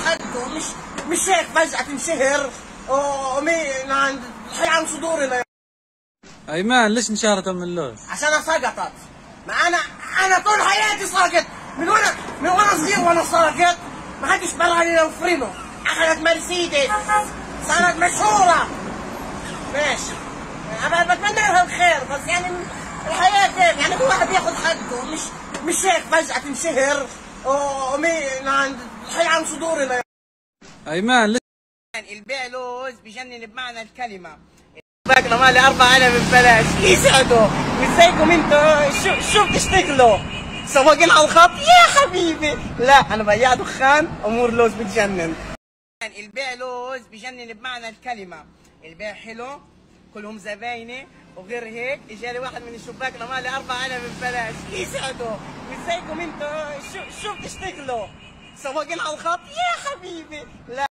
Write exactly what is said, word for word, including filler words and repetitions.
حقه، مش مش هيك فجأة تنشهر ومن عند الحي عن صدورنا. ايمان ليش انشهرت ام اللوز؟ عشان سقطت. ما انا انا طول حياتي ساقط، من وانا من وانا صغير وانا ساقط، ما حدش براني لنفرمه. اخذت مرسيدس صارت مشهورة. ماشي، انا بتمنى لها الخير، بس يعني الحياة هيك، يعني كل واحد ياخذ حقه، مش مش هيك فجأة تنشهر ومن عند الحي عن صدورنا. ايمان ليش البيع لوز بجنن بمعنى الكلمة. باكنا مالي أربع علب ببلاش، يسعدوا مش زيكم انتوا. شو شو بتشتغلوا؟ سواقين على الخط يا حبيبي. لا أنا بياع دخان، أمور لوز بتجنن. البيع لوز بجنن بمعنى الكلمة، البيع حلو، كلهم زبايني، وغير هيك اجالي واحد من الشباك مالي أربع علب ببلاش، يسعدوا مش زيكم انتوا. شو شو بتشتغلوا؟ سواقين على الخط يا حبيبي. لا